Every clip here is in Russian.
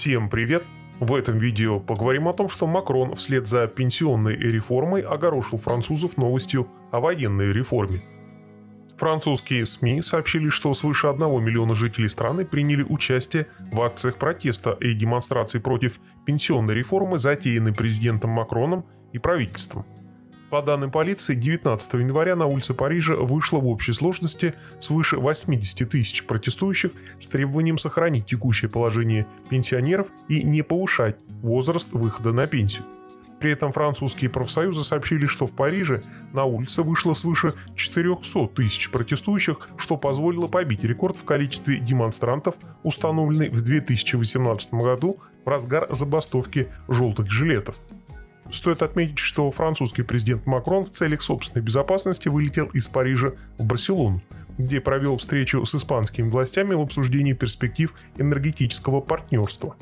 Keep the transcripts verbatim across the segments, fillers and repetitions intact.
Всем привет! В этом видео поговорим о том, что Макрон вслед за пенсионной реформой огорошил французов новостью о военной реформе. Французские СМИ сообщили, что свыше одного миллиона жителей страны приняли участие в акциях протеста и демонстраций против пенсионной реформы, затеянной президентом Макроном и правительством. По данным полиции, девятнадцатого января на улице Парижа вышло в общей сложности свыше восьмидесяти тысяч протестующих с требованием сохранить текущее положение пенсионеров и не повышать возраст выхода на пенсию. При этом французские профсоюзы сообщили, что в Париже на улице вышло свыше четырехсот тысяч протестующих, что позволило побить рекорд в количестве демонстрантов, установленный в две тысячи восемнадцатом году в разгар забастовки «желтых жилетов». Стоит отметить, что французский президент Макрон в целях собственной безопасности вылетел из Парижа в Барселону, где провел встречу с испанскими властями в обсуждении перспектив энергетического партнерства.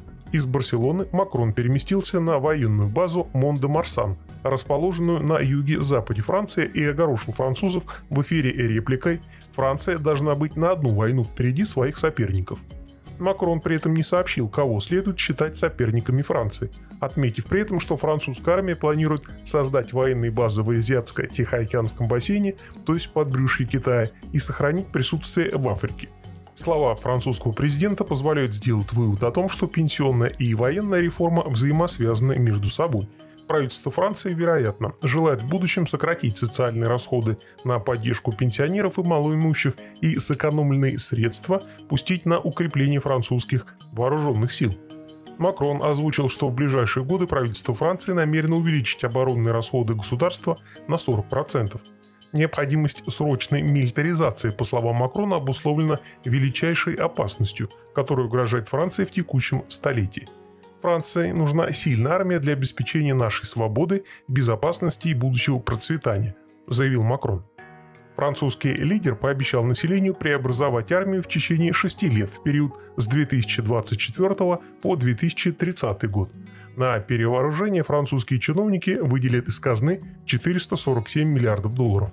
Из Барселоны Макрон переместился на военную базу Мон-де-Марсан, расположенную на юге-западе Франции, и огорошил французов в эфире репликой «Франция должна быть на одну войну впереди своих соперников». Макрон при этом не сообщил, кого следует считать соперниками Франции, отметив при этом, что французская армия планирует создать военные базы в Азиатско-Тихоокеанском бассейне, то есть подбрюшье Китая, и сохранить присутствие в Африке. Слова французского президента позволяют сделать вывод о том, что пенсионная и военная реформа взаимосвязаны между собой. Правительство Франции, вероятно, желает в будущем сократить социальные расходы на поддержку пенсионеров и малоимущих и сэкономленные средства пустить на укрепление французских вооруженных сил. Макрон озвучил, что в ближайшие годы правительство Франции намерено увеличить оборонные расходы государства на сорок процентов. Необходимость срочной милитаризации, по словам Макрона, обусловлена величайшей опасностью, которая угрожает Франции в текущем столетии. Франции нужна сильная армия для обеспечения нашей свободы, безопасности и будущего процветания, заявил Макрон. Французский лидер пообещал населению преобразовать армию в течение шести лет в период с две тысячи двадцать четвёртого по две тысячи тридцатый год. На перевооружение французские чиновники выделят из казны четыреста сорок семь миллиардов долларов.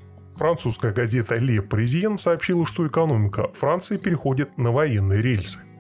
Французская газета «Ле Паризьен» сообщила, что экономика Франции переходит на военные рельсы.